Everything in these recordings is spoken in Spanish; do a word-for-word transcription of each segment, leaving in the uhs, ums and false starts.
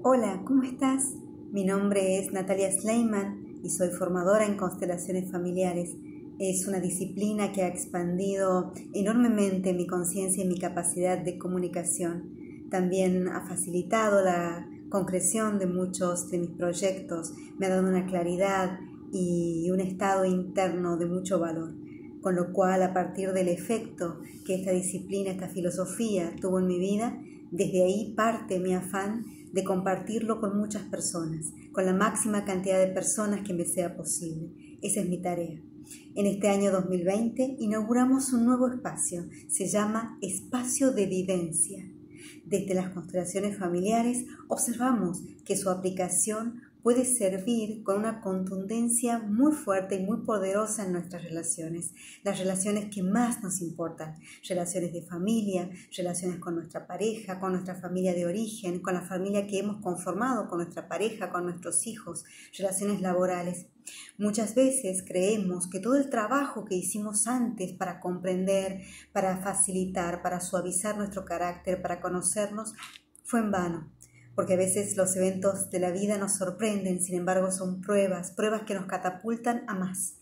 Hola, ¿cómo estás? Mi nombre es Natalia Sleiman y soy formadora en constelaciones familiares. Es una disciplina que ha expandido enormemente mi conciencia y mi capacidad de comunicación. También ha facilitado la concreción de muchos de mis proyectos, me ha dado una claridad y un estado interno de mucho valor. Con lo cual, a partir del efecto que esta disciplina, esta filosofía tuvo en mi vida, desde ahí parte mi afán de compartirlo con muchas personas, con la máxima cantidad de personas que me sea posible. Esa es mi tarea. En este año dos mil veinte inauguramos un nuevo espacio, se llama Espacio de Vivencia. Desde las constelaciones familiares observamos que su aplicación puede servir con una contundencia muy fuerte y muy poderosa en nuestras relaciones, las relaciones que más nos importan, relaciones de familia, relaciones con nuestra pareja, con nuestra familia de origen, con la familia que hemos conformado con nuestra pareja, con nuestros hijos, relaciones laborales. Muchas veces creemos que todo el trabajo que hicimos antes para comprender, para facilitar, para suavizar nuestro carácter, para conocernos, fue en vano. Porque a veces los eventos de la vida nos sorprenden, sin embargo son pruebas, pruebas que nos catapultan a más.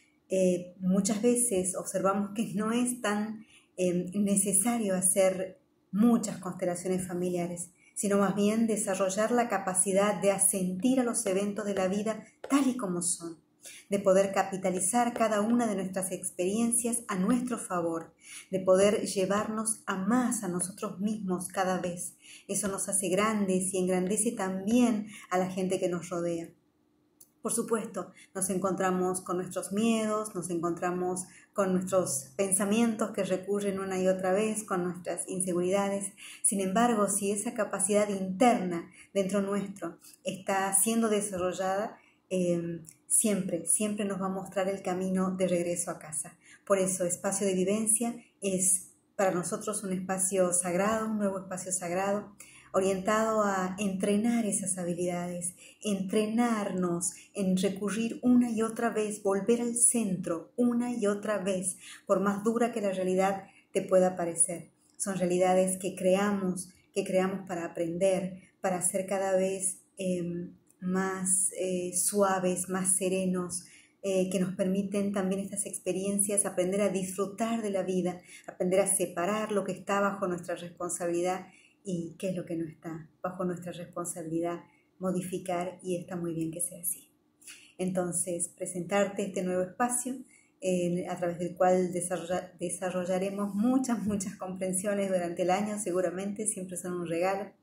Eh, muchas veces observamos que no es tan eh, necesario hacer muchas constelaciones familiares, sino más bien desarrollar la capacidad de asentir a los eventos de la vida tal y como son, de poder capitalizar cada una de nuestras experiencias a nuestro favor, de poder llevarnos a más a nosotros mismos cada vez. Eso nos hace grandes y engrandece también a la gente que nos rodea. Por supuesto, nos encontramos con nuestros miedos, nos encontramos con nuestros pensamientos que recurren una y otra vez, con nuestras inseguridades. Sin embargo, si esa capacidad interna dentro nuestro está siendo desarrollada, eh, siempre, siempre nos va a mostrar el camino de regreso a casa. Por eso, Espacio de Vivencia es para nosotros un espacio sagrado, un nuevo espacio sagrado, orientado a entrenar esas habilidades, entrenarnos en recurrir una y otra vez, volver al centro una y otra vez, por más dura que la realidad te pueda parecer. Son realidades que creamos, que creamos para aprender, para ser cada vez eh, más eh, suaves, más serenos, eh, que nos permiten también estas experiencias aprender a disfrutar de la vida, aprender a separar lo que está bajo nuestra responsabilidad y qué es lo que no está bajo nuestra responsabilidad, modificar, y está muy bien que sea así. Entonces, presentarte este nuevo espacio eh, a través del cual desarrolla, desarrollaremos muchas, muchas comprensiones durante el año, seguramente, siempre son un regalo.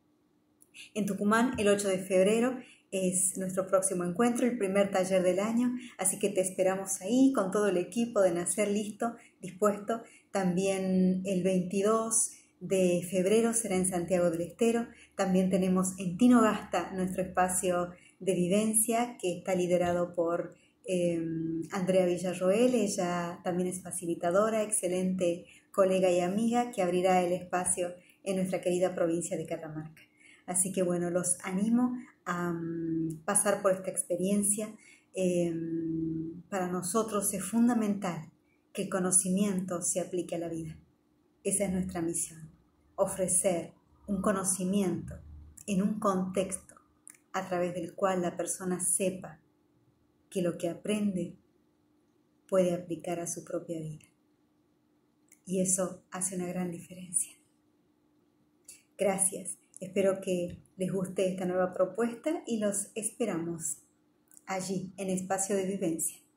En Tucumán, el ocho de febrero, es nuestro próximo encuentro, el primer taller del año, así que te esperamos ahí con todo el equipo de Nacer listo, dispuesto. También el veintidós de febrero será en Santiago del Estero. También tenemos en Tinogasta nuestro espacio de vivencia que está liderado por eh, Andrea Villarroel. Ella también es facilitadora, excelente colega y amiga que abrirá el espacio en nuestra querida provincia de Catamarca. Así que bueno, los animo a um, pasar por esta experiencia. Eh, para nosotros es fundamental que el conocimiento se aplique a la vida. Esa es nuestra misión, ofrecer un conocimiento en un contexto a través del cual la persona sepa que lo que aprende puede aplicar a su propia vida. Y eso hace una gran diferencia. Gracias. Espero que les guste esta nueva propuesta y los esperamos allí en Espacio de Vivencia.